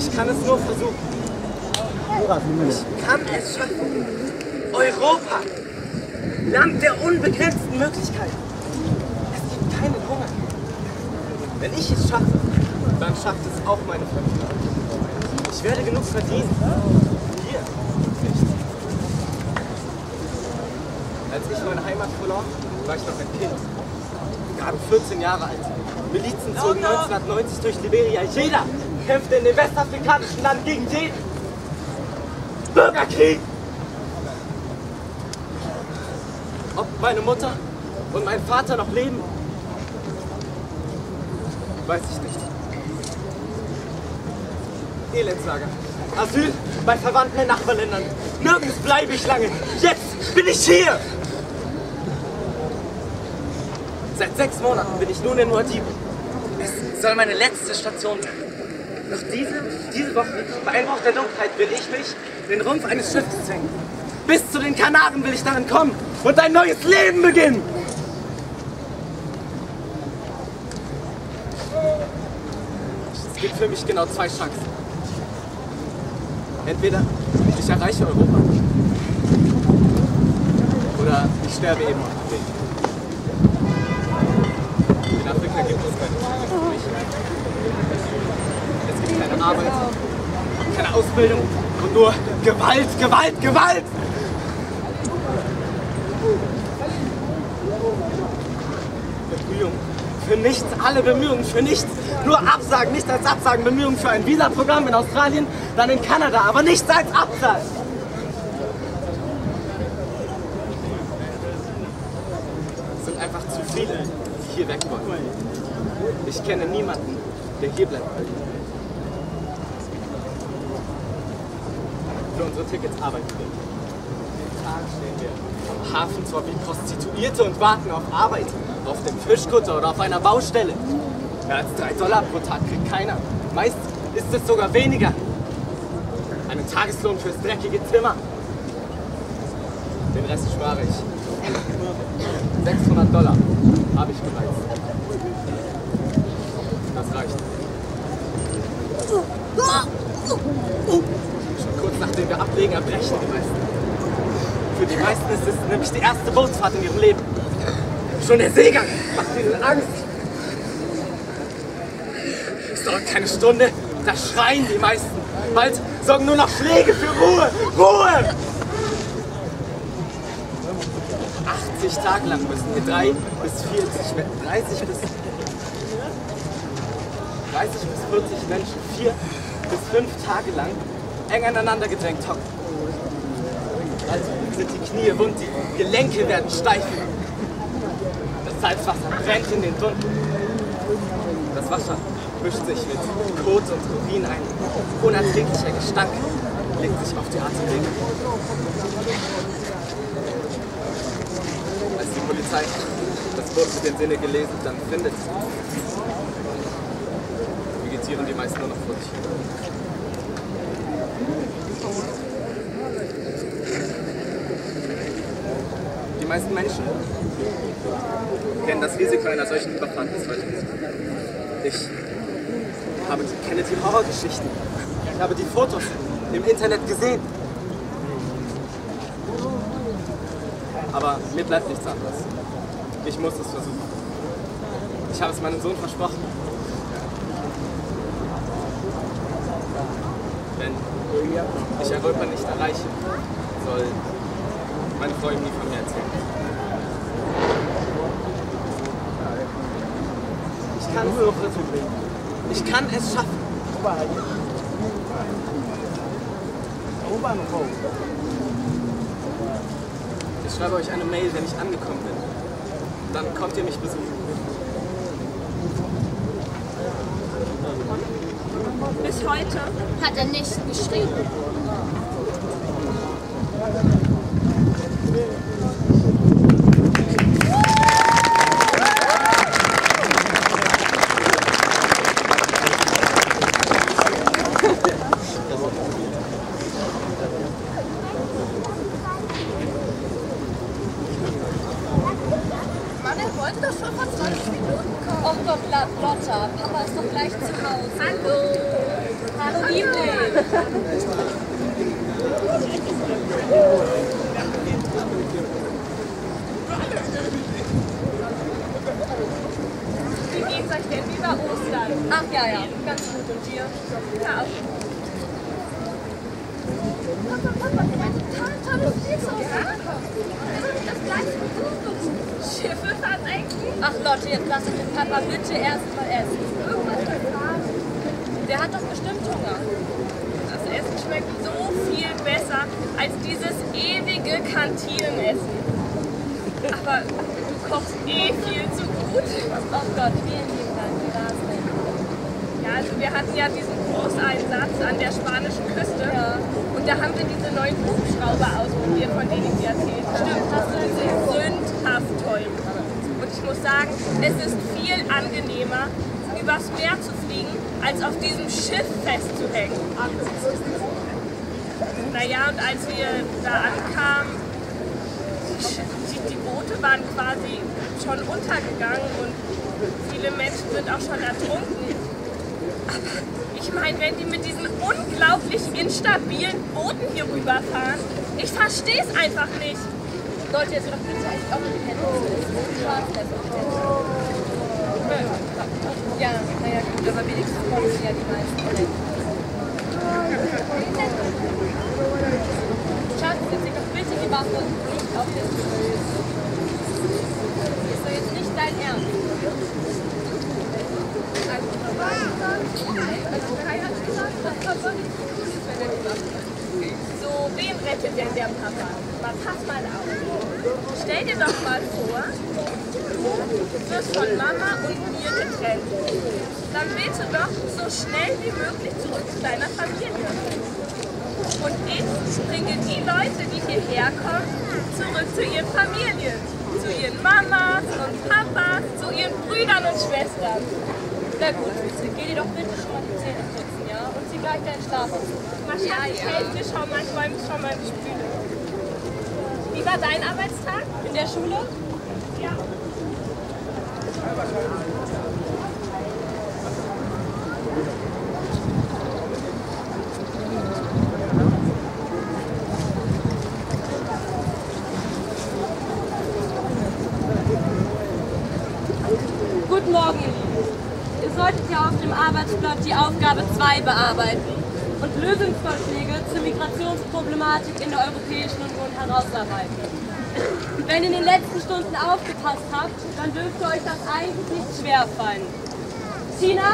Ich kann es nur versuchen. Ich kann es schaffen. Europa! Land der unbegrenzten Möglichkeiten. Es gibt keinen Hunger. Wenn ich es schaffe, dann schafft es auch meine Familie. Ich werde genug verdienen. Hier nicht. Als ich meine Heimat verlor, war ich noch ein Kind. Gerade 14 Jahre alt. Milizen zogen 1990 durch Liberia. Jeder kämpfte in dem westafrikanischen Land gegen jeden. Bürgerkrieg! Ob meine Mutter und mein Vater noch leben, weiß ich nicht. Elendslager. Asyl bei Verwandten in Nachbarländern. Nirgends bleibe ich lange. Jetzt bin ich hier! Seit 6 Monaten bin ich nun in Ouadhibou. Es soll meine letzte Station sein. Noch diese Woche, bei Einbruch der Dunkelheit, will ich mich in den Rumpf eines Schiffes zwängen. Bis zu den Kanaren will ich darin kommen und ein neues Leben beginnen. Es gibt für mich genau 2 Chancen. Entweder ich erreiche Europa oder ich sterbe eben auf dem Weg. In Afrika gibt es keine Zukunft für mich. Es gibt keine Arbeit, keine Ausbildung und nur Gewalt, Gewalt, Gewalt! Bemühungen für nichts, alle Bemühungen für nichts. Nur Absagen, nichts als Absagen. Bemühungen für ein Visaprogramm in Australien, dann in Kanada, aber nichts als Absagen. Es sind einfach zu viele, die hier weg wollen. Ich kenne niemanden, der hier bleiben will. Für unsere Tickets arbeiten wir. Jeden Tag stehen wir am Hafentor wie Prostituierte und warten auf Arbeit. Auf dem Fischkutter oder auf einer Baustelle. Mehr als $3 pro Tag kriegt keiner. Meist ist es sogar weniger. Einen Tageslohn fürs dreckige Zimmer. Den Rest spare ich. $600 habe ich bereits. Das reicht. Schon kurz nachdem wir ablegen, erbrechen die meisten. Für die meisten ist es nämlich die erste Bootsfahrt in ihrem Leben. Schon der Seegang macht ihnen Angst. Es dauert keine Stunde, da schreien die meisten. Bald sorgen nur noch Schläge für Ruhe. Ruhe! 80 Tage lang müssen wir 30 bis 40 Menschen 4 bis 5 Tage lang eng aneinander gedrängt hocken. Also sind die Knie wund, die Gelenke werden steif. Das Salzwasser brennt in den Wunden. Das Wasser mischt sich mit Kot und Urin ein. Unerträglicher Gestank legt sich auf die Atemwege. Als die Polizei das Boot mit den Sinne gelesen, dann findet, vegetieren die meisten nur noch vor sich hin. Die meisten Menschen kennen das Risiko einer solchen Überfahrt bis heute nicht. Ich kenne die Horrorgeschichten. Ich habe die Fotos im Internet gesehen. Aber mir bleibt nichts anderes. Ich muss es versuchen. Ich habe es meinem Sohn versprochen. Wenn ich Europa nicht erreiche, soll meine Frau ihm nie von mir erzählen. Ich kann es nur versuchen. Ich kann es schaffen. Ich schreibe euch eine Mail, wenn ich angekommen bin. Dann kommt ihr mich besuchen. Bis heute hat er nicht geschrieben. wollte doch schon vor 20 Minuten kommen. Och doch, Lotta, Papa ist doch gleich zu Hause. Hallo. Hallo Liebling. Wie geht's euch denn über Ostern? Ach ja, ganz gut. Und dir? Ja, auch gut. Papa, total tolles Spielzeug, ja? Das gleiche wie du nutzen. Schiffe versenken? Ach Lotte, jetzt lass den Papa bitte erst mal essen. Irgendwas gefragt. Der hat doch bestimmt Hunger. Das Essen schmeckt so viel besser als dieses ewige Kantinenessen. Aber du kochst eh viel zu gut. Oh Gott, vielen lieben Dank. Ja, also wir hatten ja diesen Großeinsatz an der spanischen Küste. Ja. Und da haben wir diese neuen Hubschrauber ausprobiert, von denen ich dir erzählt habe. Stimmt, hast du gesehen? Sündhaft toll. Und ich muss sagen, es ist viel angenehmer, übers Meer zu fliegen, als auf diesem Schiff festzuhängen. Naja, und als wir da ankamen, die Boote waren quasi schon untergegangen und viele Menschen sind auch schon ertrunken. Aber ich meine, wenn die mit diesen unglaublich instabilen Booten hier rüberfahren, ich verstehe es einfach nicht. Leute, jetzt doch bitte eigentlich auch mit den Händen. Ja, naja gut, aber wenigstens kommen sie ja die meisten Händen. Schatz, jetzt leg doch bitte die Waffe nicht auf den Tisch. Ist doch jetzt nicht dein Ernst. So, wen rettet denn der Papa? Mal pass mal auf. Stell dir doch mal vor, du wirst von Mama und mir getrennt. Dann willst du doch so schnell wie möglich zurück zu deiner Familie. Und ich bringe die Leute, die hierher kommen, zurück zu ihren Familien. Zu ihren Mamas und Papas, zu ihren Brüdern und Schwestern. Na gut, geh dir doch bitte schon mal die Zähne putzen, ja? Und zieh gleich deinen Schlafanzug. Ja, ich helfe dir schon mal in die Spüle. Wie war dein Arbeitstag? In der Schule? Ja. Guten Morgen, ihr Lieben. Ihr solltet ja auf dem Arbeitsblatt die Aufgabe 2 bearbeiten und Lösungsvorschläge zur Migrationsproblematik in der Europäischen Union herausarbeiten. Wenn ihr in den letzten Stunden aufgepasst habt, dann dürfte euch das eigentlich nicht schwerfallen. Tina?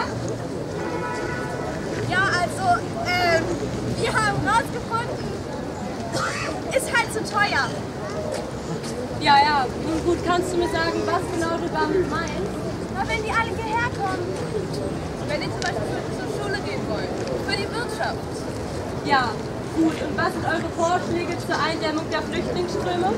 Ja, also, wir haben rausgefunden, ist halt zu teuer. Ja, nun gut, kannst du mir sagen, was genau du damit meinst? Na, wenn die alle hierher kommen. Wenn die zum Beispiel zur Schule gehen wollen. Für die Wirtschaft. Ja, gut. Und was sind eure Vorschläge zur Eindämmung der Flüchtlingsströme?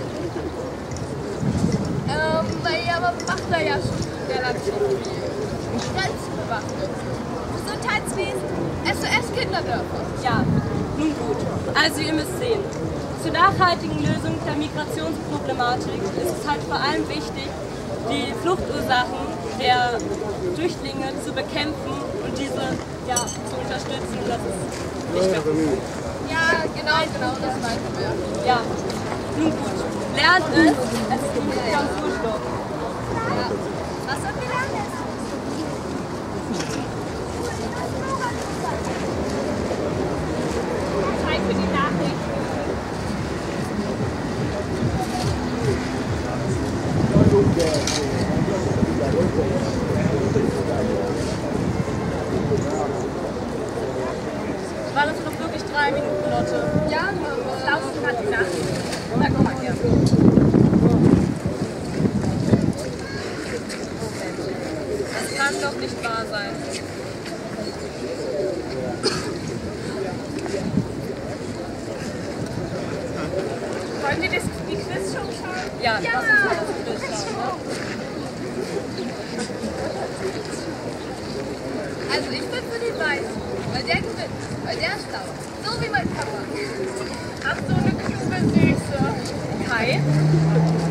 Naja, man macht da ja schon relativ viel. Grenzbewaffnung, Gesundheitswesen, SOS-Kinderdörfer. Ja, nun gut. Also ihr müsst sehen. Zur nachhaltigen Lösung der Migrationsproblematik ist es halt vor allem wichtig, die Fluchtursachen der Flüchtlinge zu bekämpfen und diese zu unterstützen. Das ist nicht mehr gut. Ja, genau, das meinten wir. Ja, nun gut. Lernt es ist nicht am Frühstück. Ja. Was sollen wir lernen? Zeit für die Nachrichten. War das noch wirklich 3 Minuten, Lotte? Ja, Mama. Ich laufe gerade die Nachrichten. Na, komm mal her. Das kann doch nicht wahr sein. Wollen wir die Quizshow schauen? Ja, lass uns mal das Quiz schauen. Also ich bin für den Weißen, weil der gewinnt, weil der ist schlau. So wie mein Papa. Ach, so eine kluge Süße. Kai?